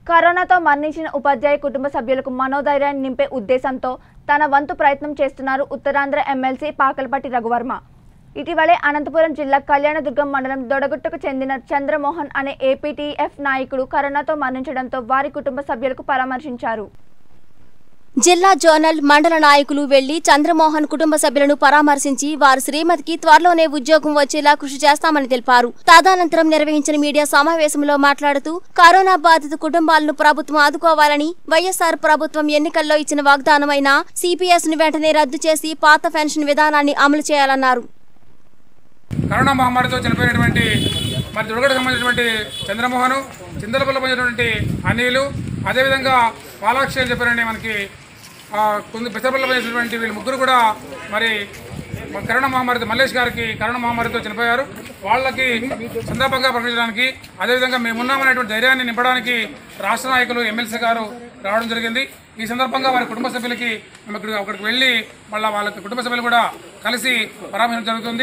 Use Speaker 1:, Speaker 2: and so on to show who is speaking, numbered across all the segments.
Speaker 1: కరోనాతో మరణించిన ఉపాధ్యాయ కుటుంబ సభ్యులకు మనోధైర్యాన్ని నింపే ఉద్దేశంతో తన వంతు ప్రయత్నం చేస్తున్నారు ఉత్తరాంధ్ర ఎమ్మెల్సీ పాకలపాటి రఘువర్మ. ఇటీవలే అనంతపురం జిల్లా కళ్యాణదుర్గం మండలం దొడగుట్టకు చెందిన చంద్రమోహన్ అనే ఏపీటీఎఫ్ నాయకుడు కరోనాతో మరణించడంతో వారి కుటుంబ సభ్యులకు పరామర్శించారు.
Speaker 2: జిల్లా జోనల్ మండల నాయకులు వెళ్లి చంద్రమోహన్ కుటుంబ సభ్యులను పరామర్శించి వారి శ్రీమతికి త్వరలోనే ఉద్యోగం వచ్చేలా కృషి చేస్తామని తెలిపారు. తదనంతరం నిర్వహించిన మీడియా సమావేశంలో మాట్లాడుతూ కరోనా బాధిత కుటుంబాలను ప్రభుత్వం ఆదుకోవాలని, వైఎస్ఆర్ ప్రభుత్వం ఎన్నికల్లో ఇచ్చిన వాగ్దానమైన సిపిఎస్ ను వెంటనే రద్దు చేసి పాత పెన్షన్ విధానాన్ని అమలు చేయాలన్నారు.
Speaker 3: కరోనా మహమ్మారితో చనిపోయినటువంటి మరి దుర్గకు సంబంధించినటువంటి చంద్రమోహన్, చింతలపల్లి పొందినటువంటి అనిలు, అదేవిధంగా పాలాక్షి అని చెప్పారండి మనకి పెసరపల్లి పొందినటువంటి వీళ్ళు ముగ్గురు కూడా మరి కరోనా మహమ్మారితో మల్లేష్ గారికి కరోనా మహమ్మారితో చనిపోయారు. వాళ్ళకి సందర్భంగా ప్రకటించడానికి, అదేవిధంగా మేమున్నామనేటువంటి ధైర్యాన్ని నింపడానికి రాష్ట్ర నాయకులు ఎమ్మెల్సీ గారు రావడం జరిగింది. ఈ సందర్భంగా వారి కుటుంబ సభ్యులకి మేము అక్కడికి వెళ్ళి మళ్ళీ వాళ్ళకి కుటుంబ సభ్యులు కూడా కలిసి పరామర్శించడం జరుగుతుంది.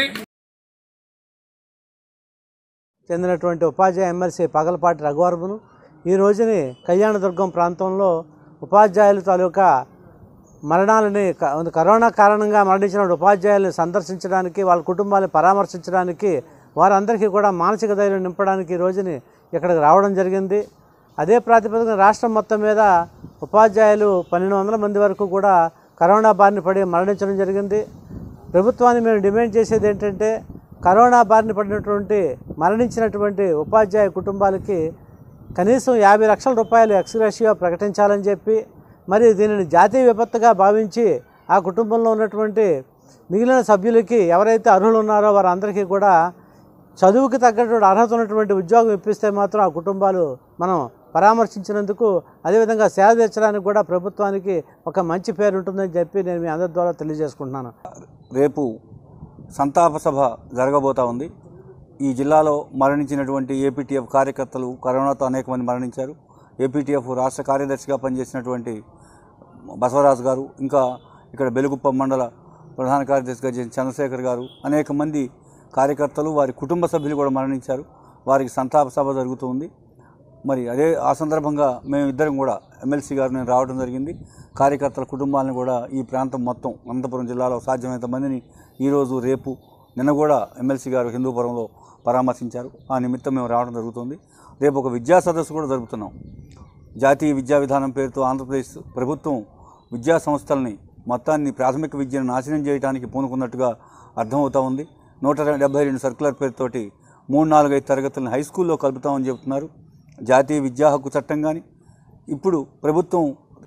Speaker 4: చెందినటువంటి ఉపాధ్యాయ ఎమ్మెల్సీ పాకలపాటి రఘువర్మను ఈ రోజుని కళ్యాణదుర్గం ప్రాంతంలో ఉపాధ్యాయుల తాలూకా మరణాలని కరోనా కారణంగా మరణించిన ఉపాధ్యాయులను సందర్శించడానికి, వాళ్ళ కుటుంబాలను పరామర్శించడానికి, వారందరికీ కూడా మానసిక ధైర్యం నింపడానికి ఈ రోజుని ఇక్కడికి రావడం జరిగింది. అదే ప్రాతిపదికన రాష్ట్రం మొత్తం మీద ఉపాధ్యాయులు 1200 మంది వరకు కూడా కరోనా బారిన పడి మరణించడం జరిగింది. ప్రభుత్వాన్ని మేము డిమాండ్ చేసేది ఏంటంటే, కరోనా బారిన పడినటువంటి మరణించినటువంటి ఉపాధ్యాయ కుటుంబాలకి కనీసం 50 లక్షల రూపాయలు ఎక్స్గ్రేషియో ప్రకటించాలని చెప్పి, మరి దీనిని జాతీయ విపత్తుగా భావించి ఆ కుటుంబంలో ఉన్నటువంటి మిగిలిన సభ్యులకి ఎవరైతే అర్హులు ఉన్నారో వారందరికీ కూడా చదువుకి తగ్గటువంటి అర్హత ఉన్నటువంటి ఉద్యోగం ఇప్పిస్తే మాత్రం ఆ కుటుంబాలు మనం పరామర్శించినందుకు, అదేవిధంగా సేవ తీర్చడానికి కూడా ప్రభుత్వానికి ఒక మంచి పేరు ఉంటుందని చెప్పి నేను మీ అందరి ద్వారా తెలియజేసుకుంటున్నాను.
Speaker 5: రేపు సంతాప సభ జరగబోతా ఉంది. ఈ జిల్లాలో మరణించినటువంటి ఏపీటీఎఫ్ కార్యకర్తలు కరోనాతో అనేక మంది మరణించారు. ఏపీటీఎఫ్ రాష్ట్ర కార్యదర్శిగా పనిచేసినటువంటి బసవరాజు గారు, ఇంకా ఇక్కడ బెలుగుప్ప మండల ప్రధాన కార్యదర్శిగా చేసిన చంద్రశేఖర్ గారు, అనేక మంది కార్యకర్తలు వారి కుటుంబ సభ్యులు కూడా మరణించారు. వారికి సంతాప సభ జరుగుతుంది. మరి ఆ సందర్భంగా మేమిద్దరం కూడా ఎమ్మెల్సీ గారు నేను రావడం జరిగింది. కార్యకర్తల కుటుంబాలను కూడా ఈ ప్రాంతం మొత్తం అనంతపురం జిల్లాలో సాధ్యమైనంత మందిని ఈరోజు, రేపు, నిన్న కూడా ఎమ్మెల్సీ గారు హిందూపురంలో పరామర్శించారు. ఆ నిమిత్తం మేము రావడం జరుగుతుంది. రేపు ఒక విద్యా సదస్సు కూడా జరుపుతున్నాం. జాతీయ విద్యా విధానం పేరుతో ఆంధ్రప్రదేశ్ ప్రభుత్వం విద్యా సంస్థల్ని మొత్తాన్ని ప్రాథమిక విద్యను నాశనం చేయడానికి పూనుకున్నట్టుగా అర్థమవుతూ ఉంది. 172 సర్కులర్ పేరుతోటి 3-4-5 తరగతులను హై స్కూల్లో కలుపుతామని చెబుతున్నారు. జాతీయ విద్యా హక్కు చట్టం కానీ ఇప్పుడు ప్రభుత్వం